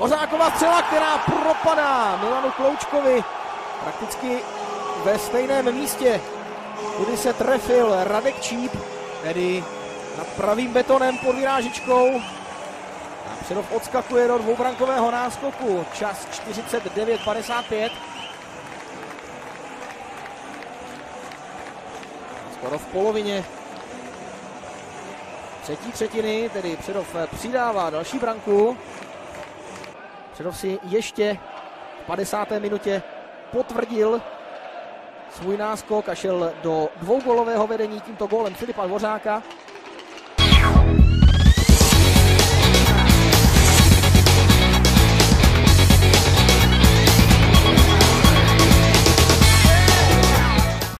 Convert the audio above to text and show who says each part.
Speaker 1: Dvořáková střela, která propadá Milanu Kloučkovi prakticky ve stejném místě, kudy se trefil Radek Číp, tedy nad pravým betonem pod vyrážičkou. A Přerov odskakuje do dvoubrankového náskoku. Čas 49:55. Skoro v polovině třetí třetiny, tedy Přerov přidává další branku. Přerov si ještě v 50. minutě potvrdil svůj náskok a šel do dvougolového vedení tímto gólem Filipa Dvořáka.